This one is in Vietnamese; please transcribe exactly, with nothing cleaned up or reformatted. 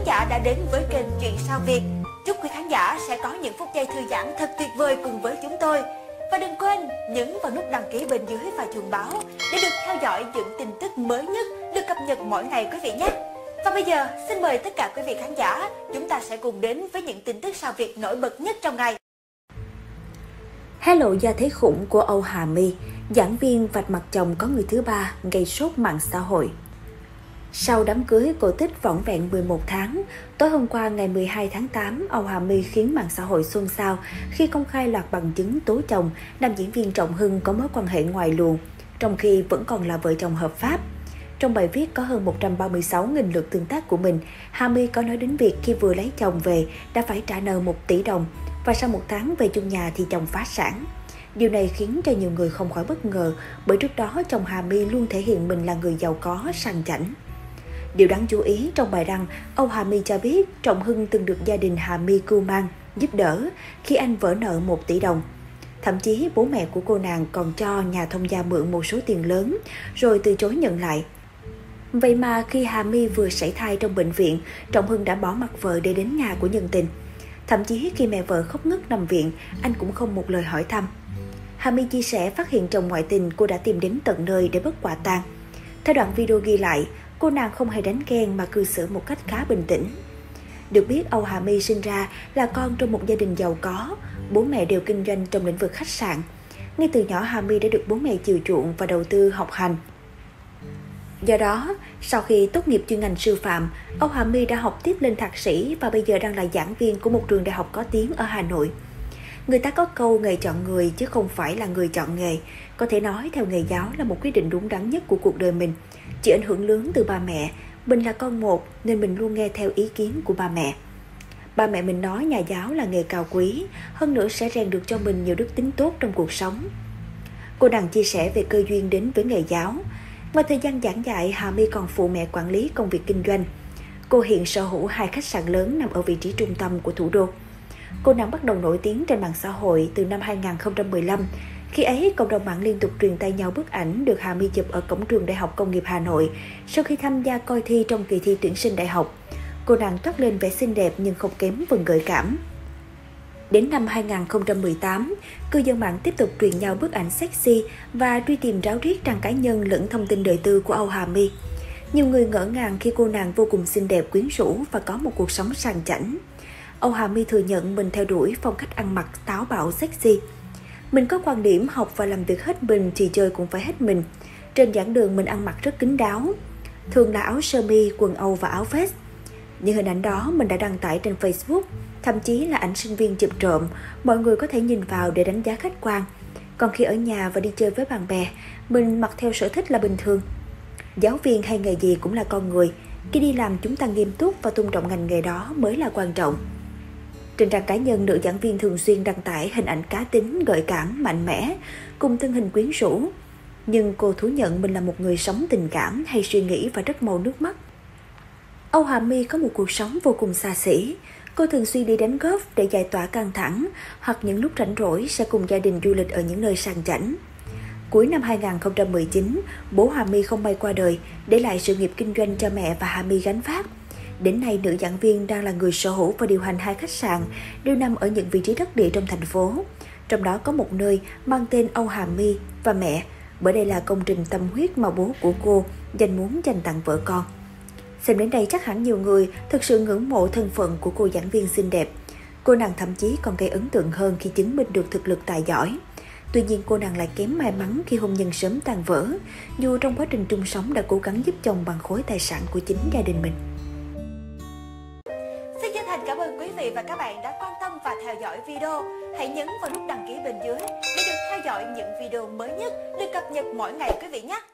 khán giả đã đến với kênh Chuyện Sao Việt. Chúc quý khán giả sẽ có những phút giây thư giãn thật tuyệt vời cùng với chúng tôi. Và đừng quên nhấn vào nút đăng ký bên dưới và chuông báo để được theo dõi những tin tức mới nhất được cập nhật mỗi ngày quý vị nhé. Và bây giờ xin mời tất cả quý vị khán giả, chúng ta sẽ cùng đến với những tin tức sao Việt nổi bật nhất trong ngày. Hé lộ gia thế khủng của Âu Hà My, giảng viên vạch mặt chồng có người thứ ba gây sốt mạng xã hội. Sau đám cưới cổ tích vỏn vẹn mười một tháng, tối hôm qua ngày mười hai tháng tám, Âu Hà My khiến mạng xã hội xôn xao khi công khai loạt bằng chứng tố chồng, nam diễn viên Trọng Hưng có mối quan hệ ngoài luồng, trong khi vẫn còn là vợ chồng hợp pháp. Trong bài viết có hơn một trăm ba mươi sáu nghìn lượt tương tác của mình, Hà My có nói đến việc khi vừa lấy chồng về đã phải trả nợ một tỷ đồng và sau một tháng về chung nhà thì chồng phá sản. Điều này khiến cho nhiều người không khỏi bất ngờ bởi trước đó chồng Hà My luôn thể hiện mình là người giàu có, sang chảnh. Điều đáng chú ý trong bài đăng, Âu Hà My cho biết Trọng Hưng từng được gia đình Hà My cưu mang, giúp đỡ khi anh vỡ nợ một tỷ đồng. Thậm chí bố mẹ của cô nàng còn cho nhà thông gia mượn một số tiền lớn rồi từ chối nhận lại. Vậy mà khi Hà My vừa sảy thai trong bệnh viện, Trọng Hưng đã bỏ mặc vợ để đến nhà của nhân tình. Thậm chí khi mẹ vợ khóc ngất nằm viện, anh cũng không một lời hỏi thăm. Hà My chia sẻ phát hiện chồng ngoại tình, cô đã tìm đến tận nơi để bắt quả tang. Theo đoạn video ghi lại, cô nàng không hề đánh ghen mà cư xử một cách khá bình tĩnh. Được biết, Âu Hà My sinh ra là con trong một gia đình giàu có, bố mẹ đều kinh doanh trong lĩnh vực khách sạn. Ngay từ nhỏ, Hà My đã được bố mẹ chiều chuộng và đầu tư học hành. Do đó, sau khi tốt nghiệp chuyên ngành sư phạm, Âu Hà My đã học tiếp lên thạc sĩ và bây giờ đang là giảng viên của một trường đại học có tiếng ở Hà Nội. Người ta có câu nghề chọn người chứ không phải là người chọn nghề. Có thể nói theo nghề giáo là một quyết định đúng đắn nhất của cuộc đời mình. Chịu ảnh hưởng lớn từ ba mẹ, mình là con một nên mình luôn nghe theo ý kiến của ba mẹ. Ba mẹ mình nói nhà giáo là nghề cao quý, hơn nữa sẽ rèn được cho mình nhiều đức tính tốt trong cuộc sống. Cô nàng chia sẻ về cơ duyên đến với nghề giáo. Ngoài thời gian giảng dạy, Hà My còn phụ mẹ quản lý công việc kinh doanh. Cô hiện sở hữu hai khách sạn lớn nằm ở vị trí trung tâm của thủ đô. Cô nàng bắt đầu nổi tiếng trên mạng xã hội từ năm hai nghìn không trăm mười lăm. Khi ấy, cộng đồng mạng liên tục truyền tay nhau bức ảnh được Hà My chụp ở cổng trường Đại học Công nghiệp Hà Nội sau khi tham gia coi thi trong kỳ thi tuyển sinh đại học. Cô nàng toát lên vẻ xinh đẹp nhưng không kém phần gợi cảm. Đến năm hai nghìn không trăm mười tám, cư dân mạng tiếp tục truyền nhau bức ảnh sexy và truy tìm ráo riết trang cá nhân lẫn thông tin đời tư của Âu Hà My. Nhiều người ngỡ ngàng khi cô nàng vô cùng xinh đẹp, quyến rũ và có một cuộc sống sang chảnh. Âu Hà My thừa nhận mình theo đuổi phong cách ăn mặc táo bạo sexy. Mình có quan điểm học và làm việc hết mình thì chơi cũng phải hết mình. Trên giảng đường mình ăn mặc rất kín đáo, thường là áo sơ mi, quần âu và áo vest. Những hình ảnh đó mình đã đăng tải trên Facebook, thậm chí là ảnh sinh viên chụp trộm, mọi người có thể nhìn vào để đánh giá khách quan. Còn khi ở nhà và đi chơi với bạn bè, mình mặc theo sở thích là bình thường. Giáo viên hay nghề gì cũng là con người, khi đi làm chúng ta nghiêm túc và tôn trọng ngành nghề đó mới là quan trọng. Trên trang cá nhân, nữ giảng viên thường xuyên đăng tải hình ảnh cá tính, gợi cảm, mạnh mẽ, cùng thân hình quyến rũ. Nhưng cô thú nhận mình là một người sống tình cảm, hay suy nghĩ và rất màu nước mắt. Âu Hà My có một cuộc sống vô cùng xa xỉ. Cô thường xuyên đi đánh golf để giải tỏa căng thẳng, hoặc những lúc rảnh rỗi sẽ cùng gia đình du lịch ở những nơi sang chảnh. Cuối năm hai nghìn không trăm mười chín, bố Hà My không may qua đời, để lại sự nghiệp kinh doanh cho mẹ và Hà My gánh vác. Đến nay, nữ giảng viên đang là người sở hữu và điều hành hai khách sạn, đều nằm ở những vị trí đắc địa trong thành phố. Trong đó có một nơi mang tên Âu Hà My và mẹ, bởi đây là công trình tâm huyết mà bố của cô dành muốn dành tặng vợ con. Xem đến đây chắc hẳn nhiều người thực sự ngưỡng mộ thân phận của cô giảng viên xinh đẹp. Cô nàng thậm chí còn gây ấn tượng hơn khi chứng minh được thực lực tài giỏi. Tuy nhiên, cô nàng lại kém may mắn khi hôn nhân sớm tan vỡ, dù trong quá trình chung sống đã cố gắng giúp chồng bằng khối tài sản của chính gia đình mình. Xin chân thành cảm ơn quý vị và các bạn đã quan tâm và theo dõi video. Hãy nhấn vào nút đăng ký bên dưới để được theo dõi những video mới nhất được cập nhật mỗi ngày quý vị nhé.